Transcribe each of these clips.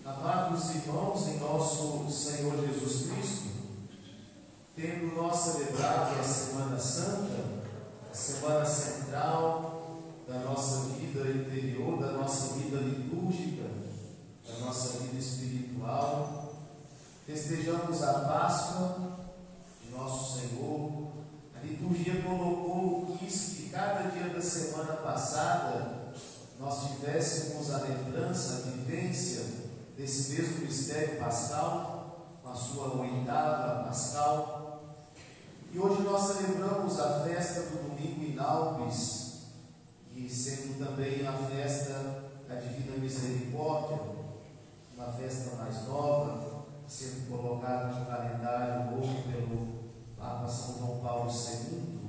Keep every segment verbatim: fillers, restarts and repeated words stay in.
Amados irmãos, em nosso Senhor Jesus Cristo, tendo nós celebrado a Semana Santa, a semana central da nossa vida interior, da nossa vida litúrgica, da nossa vida espiritual, festejamos a Páscoa de nosso Senhor. A liturgia colocou, quis que cada dia da semana passada nós tivéssemos a lembrança, a vivência desse mesmo mistério pascal, com a sua oitava pascal. E hoje nós celebramos a festa do Domingo em Alpes, e sendo também a festa da Divina Misericórdia, uma festa mais nova, sendo colocada no calendário novo pelo Papa São João Paulo segundo.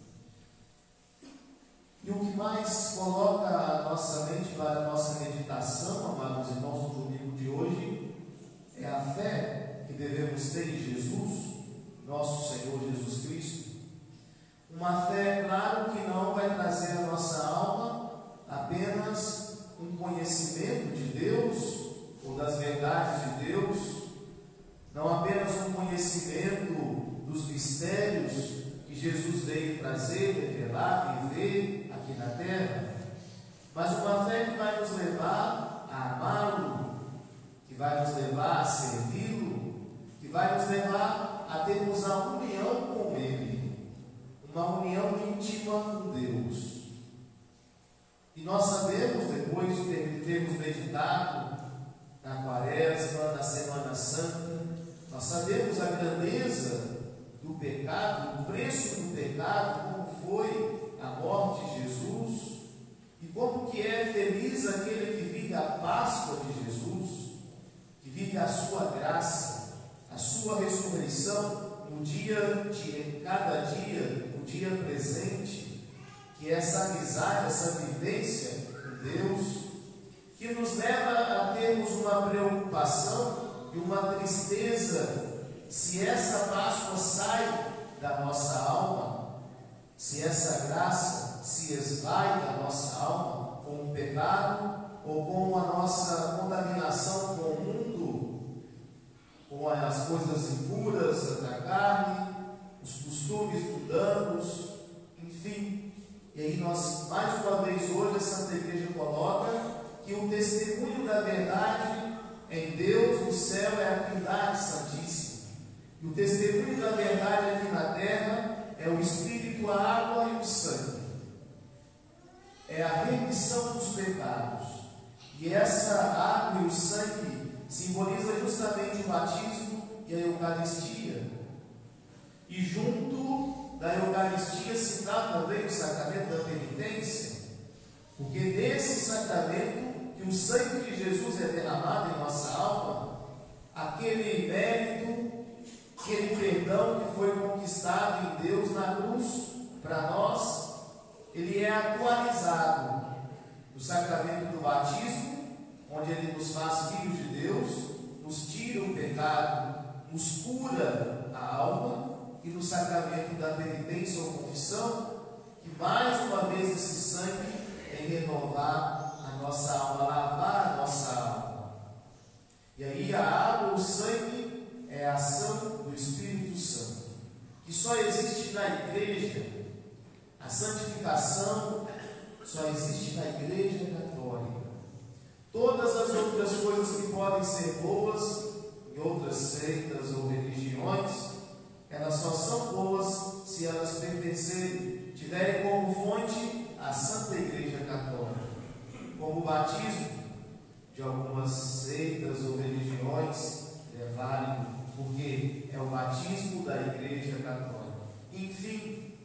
E o que mais coloca a nossa mente para a nossa meditação, amados irmãos, no domingo de hoje, é a fé que devemos ter em Jesus, nosso Senhor Jesus Cristo. Uma fé, claro, que não vai trazer à nossa alma apenas um conhecimento de Deus, ou das verdades de Deus, não apenas um conhecimento dos mistérios que Jesus veio trazer, revelar, viver aqui na terra, mas uma fé que vai nos levar a amá-lo, que vai nos levar a servi-lo, que vai nos levar a termos a união com Ele, uma união íntima com Deus. E nós sabemos, depois de termos meditado na Quaresma, na Semana Santa, nós sabemos a grandeza do pecado, o preço do pecado, como foi a morte de Jesus, e como que é feliz aquele que vive a Páscoa de Jesus, que vive a sua graça, a sua ressurreição no dia de cada dia, no dia presente, que é essa amizade, essa vivência com Deus, que nos leva a termos uma preocupação e uma tristeza se essa Páscoa sai da nossa alma, se essa graça se esvai da nossa alma com o pecado ou com a nossa contaminação com o mundo, com as coisas impuras da carne, os costumes mundanos, enfim. E aí nós, mais uma vez hoje, a Santa Igreja coloca que o testemunho da verdade em Deus no céu é a Trindade Santíssima. E o testemunho da verdade aqui na terra é o Espírito, a água e o sangue. É a remissão dos pecados. E essa água e o sangue simboliza justamente o batismo e a Eucaristia. E junto da Eucaristia se dá também o sacramento da penitência, porque nesse sacramento que o sangue de Jesus é derramado em nossa alma, aquele mérito, aquele perdão que foi conquistado em Deus na cruz para nós, ele é atualizado no sacramento do batismo, onde ele nos faz filhos de Deus, nos tira o pecado, nos cura a alma, e no sacramento da penitência ou confissão, que mais uma vez esse sangue vem renovar a nossa alma, lavar a nossa alma. E aí a água, o sangue, é a ação do Espírito Santo, que só existe na igreja. A santificação só existe na Igreja Católica. Todas as outras coisas que podem ser boas em outras seitas ou religiões, elas só são boas se elas pertencerem, tiverem como fonte a Santa Igreja Católica. Como o batismo de algumas seitas ou religiões é válido, porque é o batismo da Igreja Católica. Enfim,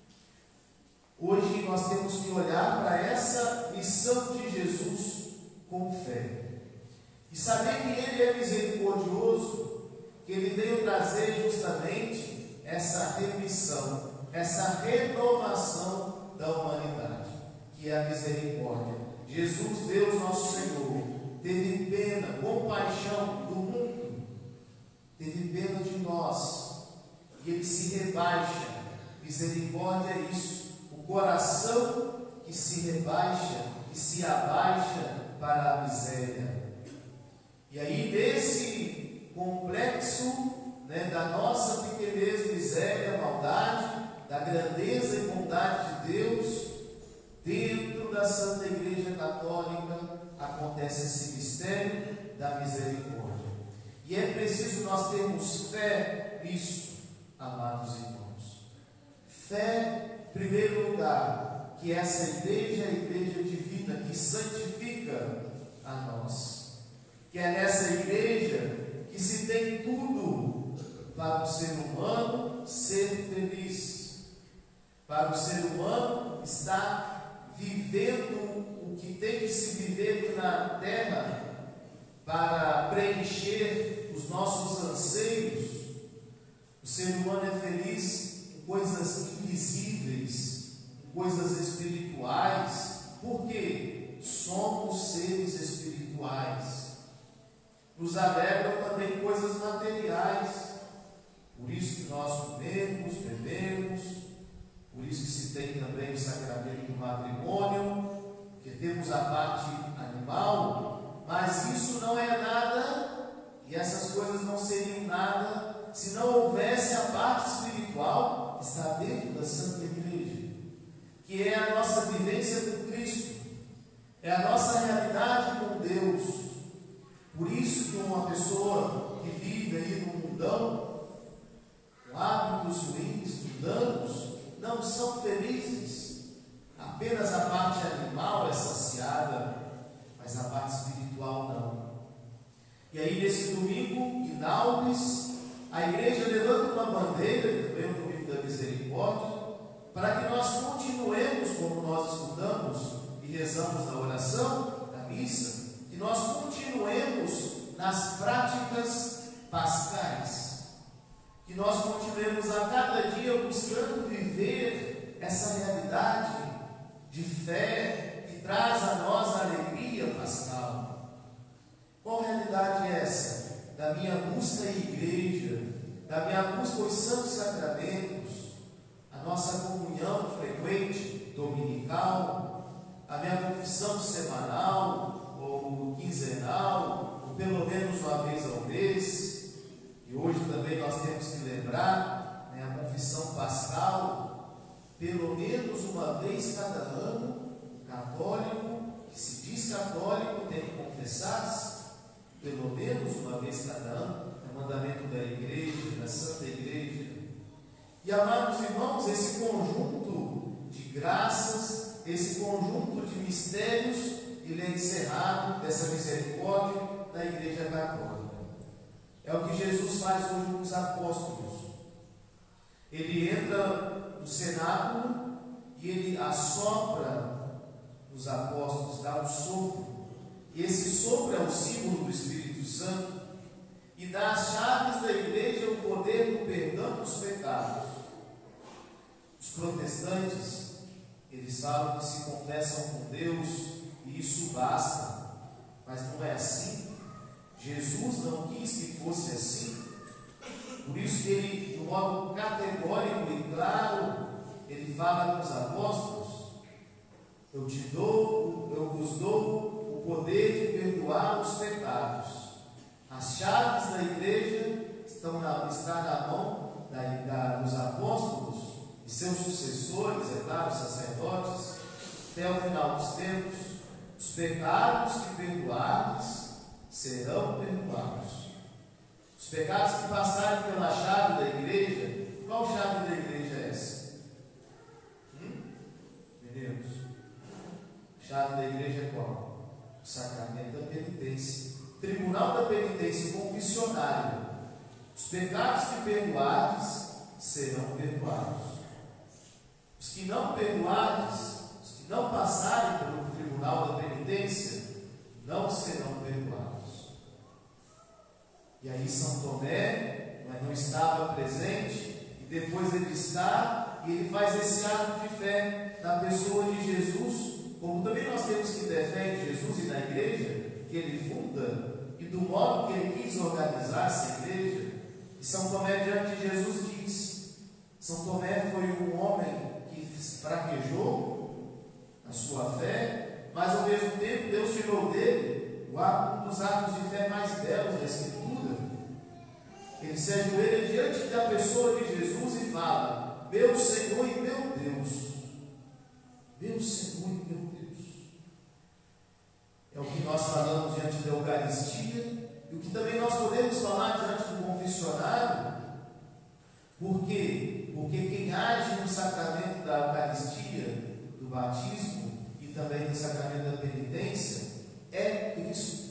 hoje nós temos que olhar para essa missão de Jesus com fé e saber que Ele é misericordioso, que Ele veio trazer justamente essa remissão, essa renovação da humanidade, que é a misericórdia. Jesus, Deus nosso Senhor, teve pena, compaixão do mundo, teve pena de nós, e Ele se rebaixa. Misericórdia é isso, o coração que se rebaixa, que se abaixa para a miséria. E E aí, desse complexo, né, da nossa pequenez, miséria, maldade, da grandeza e bondade de Deus, dentro da Santa Igreja Católica acontece esse mistério da misericórdia. E é preciso nós termos fé nisso, amados irmãos. Fé, em primeiro lugar, que essa igreja é a igreja divina que santifica a nós. Que é nessa igreja que se tem tudo para o ser humano ser feliz, para o ser humano estar vivendo o que tem que se viver aqui na terra, para preencher os nossos anseios. O ser humano é feliz em coisas invisíveis, em coisas espirituais. Por quê? Somos seres espirituais. Nos alegram também coisas materiais. Por isso que nós comemos, bebemos, por isso que se tem também o sacramento do matrimônio, que temos a parte animal, mas isso não é nada, e essas coisas não seriam nada, se não houvesse a parte espiritual que está dentro da Santa Igreja, que é a nossa vivência com Cristo, é a nossa realidade com Deus. Por isso que uma pessoa que vive aí no mundão, com hábitos ruins, mundanos, não são felizes. Apenas a parte animal é saciada, mas a parte espiritual não. E aí nesse domingo, em Naupes, a igreja levanta uma bandeira, também o domingo da misericórdia, para que nós continuemos, como nós estudamos e rezamos na oração, na missa, que nós continuemos nas práticas pascais, que nós continuemos a cada dia buscando viver essa realidade de fé que traz a nós a alegria pascal. Qual realidade é essa? Da minha busca à igreja, da minha busca aos santos sacramentos, a nossa comunhão frequente, dominical, a minha confissão semanal, ou quinzenal, ou pelo menos uma vez ao mês. E hoje também nós temos que lembrar, né, a confissão pascal, pelo menos uma vez cada ano, o católico, que se diz católico, tem que confessar-se, pelo menos uma vez cada ano, é o mandamento da igreja, da Santa Igreja. E, amados irmãos, esse conjunto de graças, esse conjunto de mistérios, ele é encerrado dessa misericórdia da Igreja Católica. É o que Jesus faz hoje com os apóstolos. Ele entra no cenáculo e ele assopra nos apóstolos, dá um sopro. E esse sopro é o símbolo do Espírito Santo e dá as chaves da igreja o poder do perdão dos pecados. Os protestantes, eles falam que se confessam com Deus e isso basta, mas não é assim. Jesus não quis que fosse assim. Por isso que ele, de um modo categórico e claro, ele fala com os apóstolos: eu te dou, eu vos dou o poder de perdoar os pecados. As chaves da igreja estão na, está na mão da, da, dos apóstolos e seus sucessores, é claro, sacerdotes, até o final dos tempos. Os pecados que perdoardes serão perdoados. Os pecados que passarem pela chave da igreja, qual chave da igreja é essa? Hum? Meninos, a chave da igreja é qual? O sacramento da penitência, tribunal da penitência, confessionário. Os pecados que perdoardes serão perdoados. Os que não perdoardes, os que não passarem pelo tribunal da penitência, não serão perdoados. E aí São Tomé, mas não estava presente, e depois ele está, e ele faz esse ato de fé na pessoa de Jesus, como também nós temos que ter fé em Jesus e na igreja que ele funda, e do modo que ele quis organizar essa igreja. E São Tomé diante de Jesus disse: São Tomé foi um homem que fraquejou na sua fé, mas ao mesmo tempo Deus tirou dele um dos atos de fé mais belos Ele se ajoelha diante da pessoa de Jesus e fala: meu Senhor e meu Deus. Meu Senhor e meu Deus. É o que nós falamos diante da Eucaristia e o que também nós podemos falar diante do confessionário. Por quê? Porque quem age no sacramento da Eucaristia, do batismo e também no sacramento da penitência é Cristo.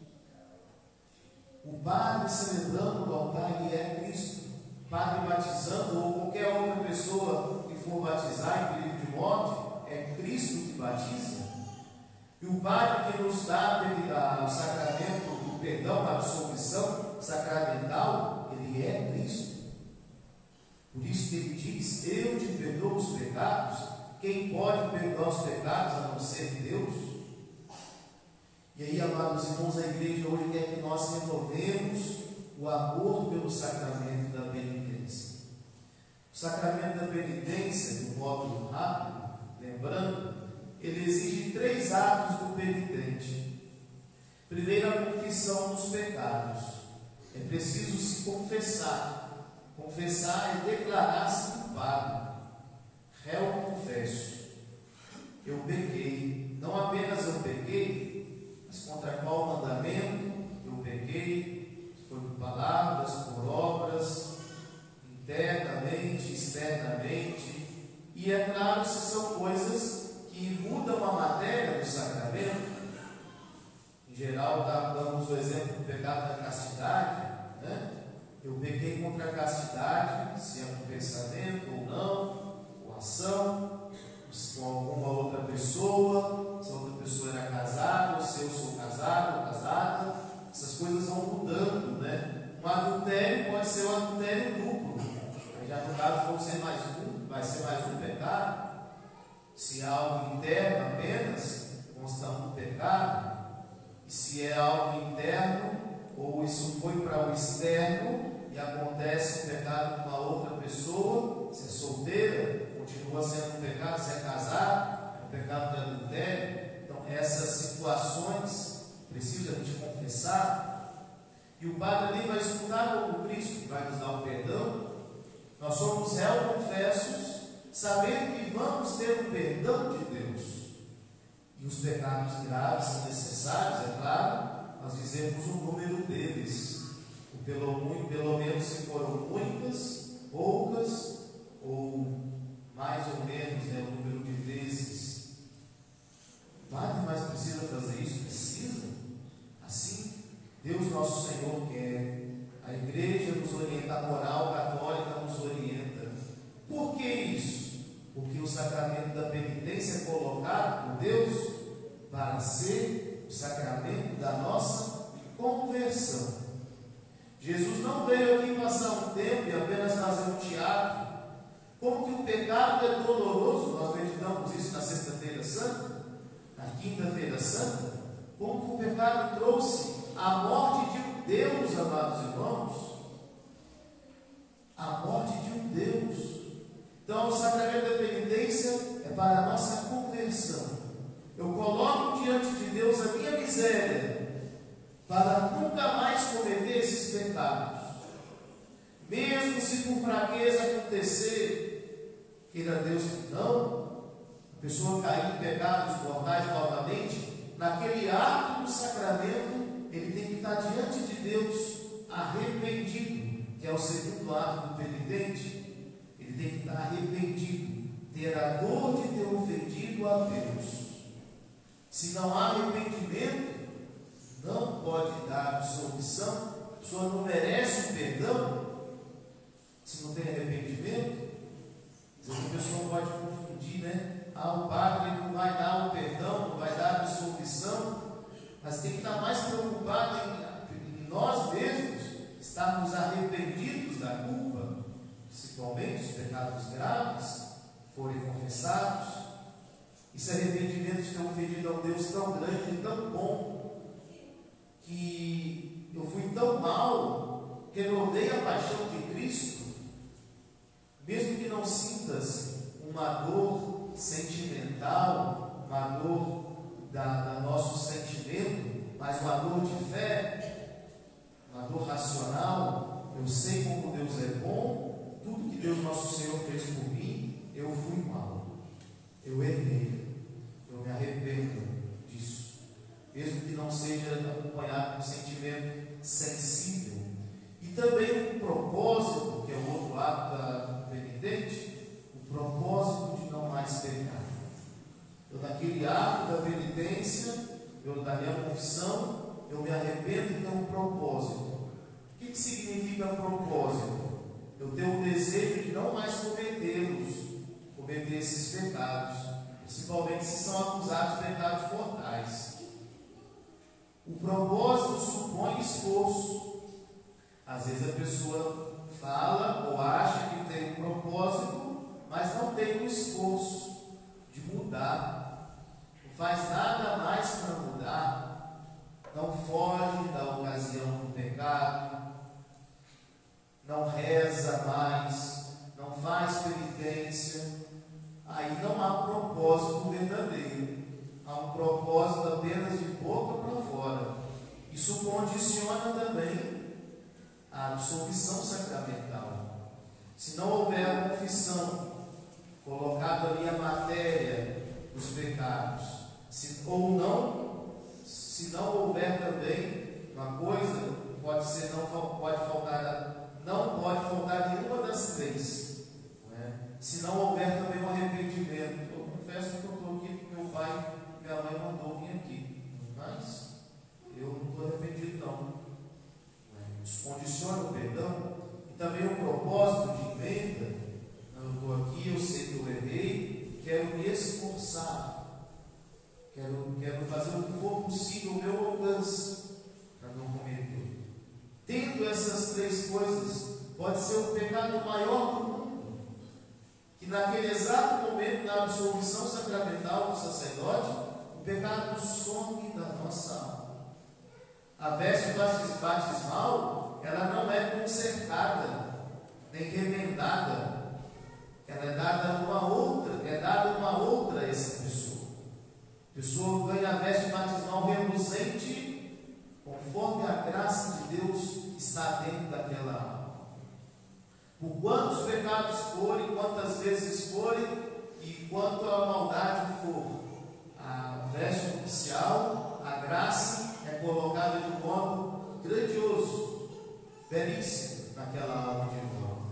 O padre celebrando no altar, ele é Cristo. O padre batizando, ou qualquer outra pessoa que for batizar em período de morte, é Cristo que batiza. E o padre que nos dá o sacramento do perdão, a absolvição sacramental, ele é Cristo. Por isso que ele diz: eu te perdoo os pecados. Quem pode perdoar os pecados a não ser Deus? E aí, amados irmãos, a igreja hoje quer que nós renovemos o amor pelo sacramento da penitência. O sacramento da penitência, de um modo rápido, lembrando, ele exige três atos do penitente. Primeiro, a confissão dos pecados. É preciso se confessar. Confessar é declarar-se culpado. Réu confesso. Eu pequei. Não apenas eu pequei, mas contra qual mandamento eu pequei? Foi por palavras, por obras, internamente, externamente. E é claro, se são coisas que mudam a matéria do sacramento. Em geral, damos o exemplo do pecado da castidade, né? Eu pequei contra a castidade, se é com pensamento ou não, com ação, com alguma outra pessoa, se a outra pessoa era casada, ou se eu sou casado ou casada. Essas coisas vão mudando, né? Um adultério pode ser um adultério duplo. Aí já no caso vão ser mais um, vai ser mais um pecado. Se é algo interno apenas, consta um pecado. E se é algo interno, ou isso foi para o externo, e acontece um pecado com uma outra pessoa, se é solteira, continua sendo um pecado, se é casado, é um pecado de adultério. Então, essas situações precisam a gente confessar. E o padre ali vai escutar como Cristo, que vai nos dar o perdão. Nós somos réus confessos, sabendo que vamos ter o perdão de Deus. E os pecados graves são necessários, é claro, nós dizemos o número deles. Pelo, pelo menos se foram muitas, poucas, ou mais ou menos, né, o número de vezes. Padre, mas precisa fazer isso? Precisa? Assim, Deus nosso Senhor quer. A igreja nos orienta, a moral católica nos orienta. Por que isso? Porque o sacramento da penitência é colocado por Deus para ser o sacramento da nossa conversão. Jesus não veio aqui passar um tempo e apenas fazer um teatro. Como que o pecado é doloroso, nós meditamos isso na sexta-feira santa, na quinta-feira santa. Como que o pecado trouxe a morte de um Deus, amados irmãos. A morte de um Deus. Então, o sacramento da penitência é para a nossa conversão. Eu coloco diante de Deus a minha miséria, para nunca mais cometer esses pecados. Mesmo se por fraqueza acontecer, queira Deus que não, a pessoa cair em pecados mortais novamente, naquele ato do sacramento, ele tem que estar diante de Deus arrependido, que é o segundo ato do penitente. Ele tem que estar arrependido, ter a dor de ter ofendido a Deus. Se não há arrependimento, não pode dar absolvição. A pessoa não merece o perdão se não tem arrependimento. Às vezes a pessoa pode confundir, né? Ah, o padre não vai dar o perdão, não vai dar a absolvição, mas tem que estar mais preocupado em, em nós mesmos estarmos arrependidos da culpa, principalmente os pecados graves, forem confessados. Esse arrependimento de ter ofendido a um Deus tão grande e tão bom, que eu fui tão mal, que eu odeio a paixão de Cristo, mesmo que não sintas uma dor sentimental, uma dor da, da nosso sentimento, mas uma dor de fé, uma dor racional, eu sei como Deus é bom, tudo que Deus nosso Senhor fez por mim, eu fui mal, eu errei, eu me arrependo disso, mesmo que não seja acompanhado de um sentimento sensível. E também o propósito, que é o outro lado da penitente, o propósito de não mais pecar. Eu, naquele ato da penitência, eu, da minha confissão, eu me arrependo e tenho um propósito. O que, que significa propósito? Eu tenho o desejo de não mais cometê-los, cometer esses pecados, principalmente se são acusados de pecados mortais. O propósito supõe esforço. Às vezes a pessoa fala ou acha que tem um propósito, mas não tem um esforço de mudar, não faz nada mais para mudar, não foge da ocasião do pecado, não reza mais, não faz penitência. Aí não há propósito verdadeiro, há um propósito apenas de boca para fora. Isso condiciona também a absolvição sacramental. Se não houver a confissão, colocado ali a matéria dos pecados, se, ou não, se não houver também uma coisa, pode ser, não pode faltar, não pode faltar nenhuma das três, não é? Se não houver também um arrependimento. Eu confesso que eu estou aqui porque meu pai e minha mãe mandou vir aqui, mas eu não estou arrependido não. Isso condiciona o perdão. E também o propósito de emenda. Eu estou aqui, eu sei que eu errei, quero me esforçar, quero, quero fazer o que for possível ao meu alcance para não cometer. Tendo essas três coisas, pode ser o pecado maior do mundo, que naquele exato momento da absolvição sacramental do sacerdote, o pecado some da nossa alma. A veste batismal, ela não é consertada, nem remendada, ela é dada a uma outra, é dada uma outra a essa pessoa. A pessoa ganha a veste batismal reluzente, conforme a graça de Deus está dentro daquela alma. Por quantos pecados forem, quantas vezes forem, e quanto a maldade for, a veste nupcial, a graça, é colocada de um modo grandioso, belíssimo naquela alma de volta.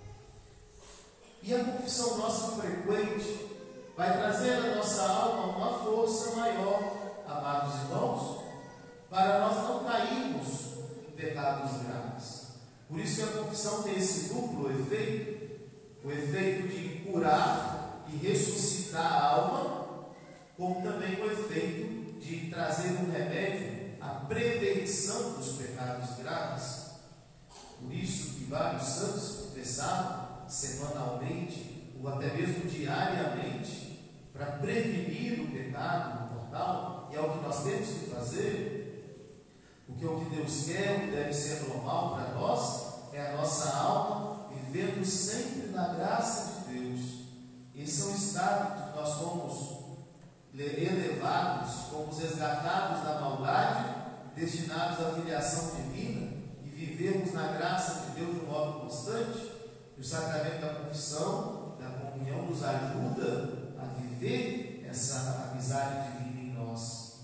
E a confissão nossa frequente vai trazer à nossa alma uma força maior, amados irmãos, para nós não cairmos em pecados graves. Por isso que a confissão tem esse duplo efeito, o efeito de curar e ressuscitar a alma, como também o efeito de trazer um remédio, a prevenção dos pecados graves. Por isso que vários santos confessavam semanalmente ou até mesmo diariamente para prevenir o pecado mortal, e é o que nós temos que fazer, porque o que Deus quer, o que deve ser normal para nós, é a nossa alma vivendo sempre na graça de Deus. Esse é o estado que nós somos elevados, fomos resgatados da maldade, destinados à filiação divina, e vivemos na graça de Deus de um modo constante. E o sacramento da confissão, da comunhão, nos ajuda a viver essa amizade divina em nós.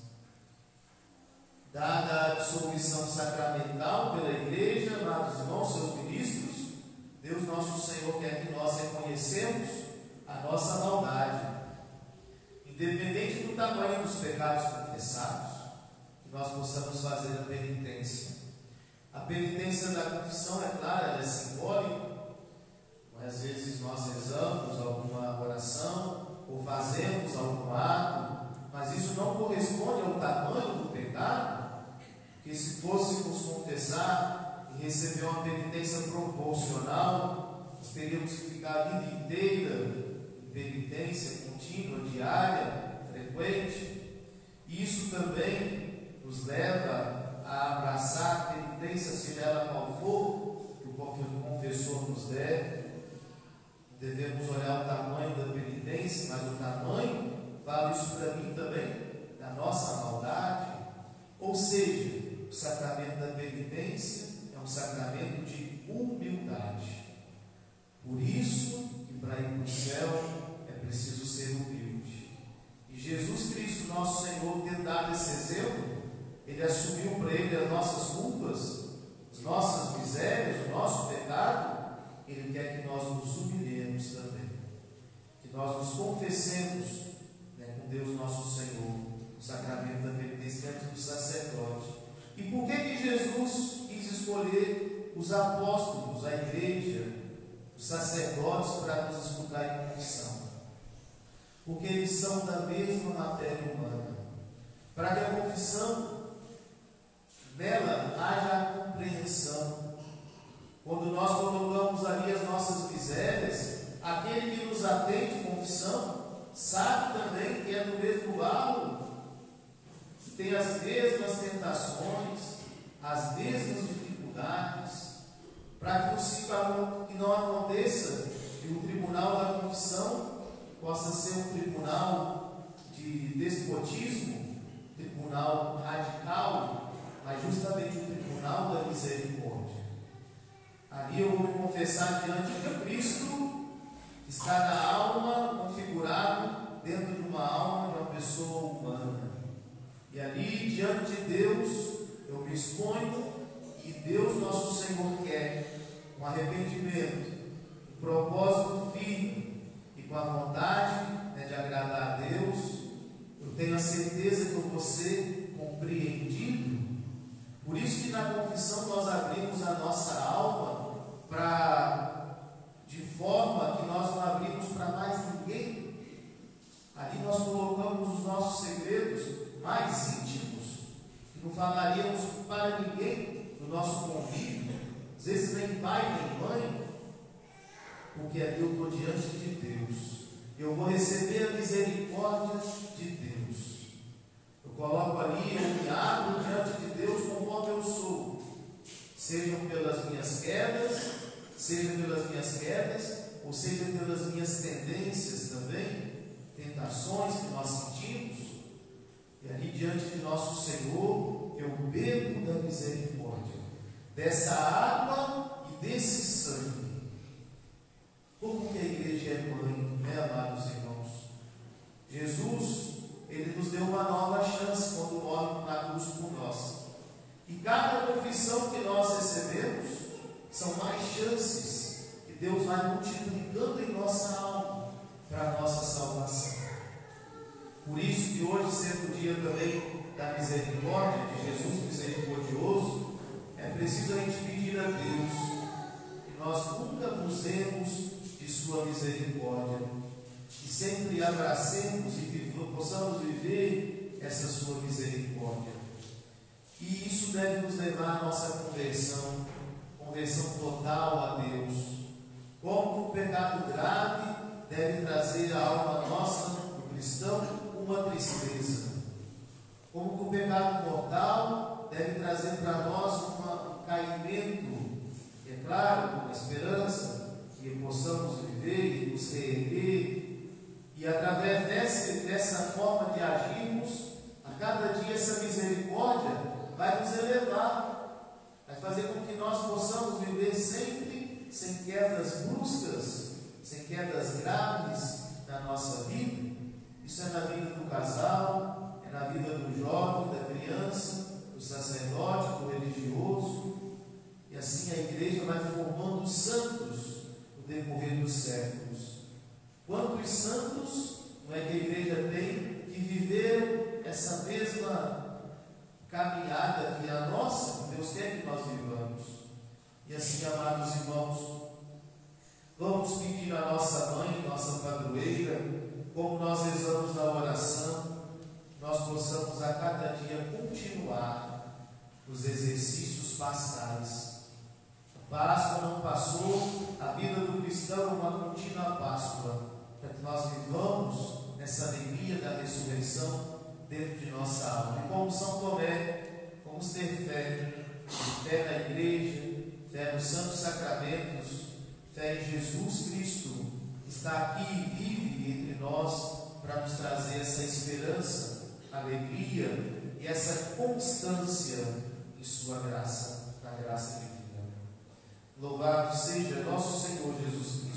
Dada a absolvição sacramental pela Igreja, amados irmãos, seus ministros, Deus nosso Senhor quer que nós reconhecemos a nossa maldade, independente do tamanho dos pecados confessados, que nós possamos fazer a penitência. A penitência da confissão, é claro, ela é simbólica. Às vezes nós rezamos alguma oração ou fazemos algum ato, mas isso não corresponde ao tamanho do pecado, porque se fôssemos confessar e receber uma penitência proporcional, nós teríamos que ficar a vida inteira em penitência contínua, diária, frequente. E isso também nos leva a abraçar a penitência, seja ela qual for, que o confessor nos der. Devemos olhar o tamanho da penitência, mas o tamanho, fala isso para mim também, da nossa maldade. Ou seja, o sacramento da penitência é é um sacramento de humildade. Por isso que para ir para o céu é preciso ser humilde. E Jesus Cristo, nosso Senhor, ter dado esse exemplo, Ele assumiu para Ele as nossas culpas, as nossas misérias, o nosso pecado. Ele quer que nós nos humilhemos também, que nós nos confessemos, né, com Deus nosso Senhor, o sacramento da penitência do sacerdote. E por que que Jesus quis escolher os apóstolos, a igreja, os sacerdotes para nos escutar em confissão? Porque eles são da mesma matéria humana. Para que a confissão, nela haja compreensão. Quando nós colocamos ali as nossas misérias, aquele que nos atende confissão sabe também que é do mesmo barro, que tem as mesmas tentações, as mesmas dificuldades, para que não aconteça que o tribunal da confissão possa ser um tribunal de despotismo, tribunal radical, mas justamente o tribunal da misericórdia. Ali eu vou me confessar diante de Cristo, que está na alma, configurado dentro de uma alma de uma pessoa humana. E ali, diante de Deus, eu me exponho, e Deus, nosso Senhor, quer um arrependimento, um propósito firme e com a vontade, né, de agradar a Deus. Eu tenho a certeza que eu vou ser compreendido. Por isso que na confissão nós abrimos a nossa alma para, de forma que nós não abrimos para mais ninguém. Ali nós colocamos os nossos segredos mais íntimos, que não falaríamos para ninguém no nosso convívio, às vezes nem pai nem mãe, porque ali eu estou diante de Deus, eu vou receber a misericórdia de Deus. Eu coloco ali, eu me abro diante de Deus conforme eu sou, sejam pelas minhas quedas, seja pelas minhas quedas, ou seja pelas minhas tendências também, tentações que nós sentimos. E ali diante de nosso Senhor, eu bebo da misericórdia, dessa água e desse sangue. Como que a igreja é mãe, né, amados irmãos? Jesus, Ele nos deu uma nova chance quando morre na cruz por nós. E cada confissão que nós recebemos são mais chances que Deus vai multiplicando em nossa alma para a nossa salvação. Por isso que hoje, sendo o dia também da misericórdia, de Jesus misericordioso, é preciso a gente pedir a Deus que nós nunca abusemos de sua misericórdia, que sempre abracemos e que possamos viver essa sua misericórdia. E isso deve nos levar à nossa conversão, conversão total a Deus. Como o pecado grave deve trazer à alma nossa, do cristão, uma tristeza. Como que o pecado mortal deve trazer para nós uma, um caimento, é claro, uma esperança, que possamos viver e nos reerguer. E através desse, dessa forma de agirmos, a cada dia essa misericórdia vai nos elevar, vai fazer com que nós possamos viver sempre sem quedas bruscas, sem quedas graves na nossa vida. Isso é na vida do casal, é na vida do jovem, da criança, do sacerdote, do religioso. E assim a igreja vai formando santos no decorrer dos séculos. Quantos santos não é que a igreja tem que viver essa mesma caminhada que é a nossa, que Deus quer que nós vivamos? E assim, amados irmãos, vamos pedir à nossa mãe, nossa padroeira, como nós rezamos na oração, nós possamos a cada dia continuar os exercícios pascais. A Páscoa não passou, a vida do cristão é uma contínua Páscoa, para que nós vivamos nessa alegria da ressurreição dentro de nossa alma. E como São Tomé, vamos ter fé, fé na igreja, fé nos santos sacramentos, fé em Jesus Cristo, que está aqui e vive entre nós para nos trazer essa esperança, alegria e essa constância em sua graça, na graça divina. Louvado seja nosso Senhor Jesus Cristo.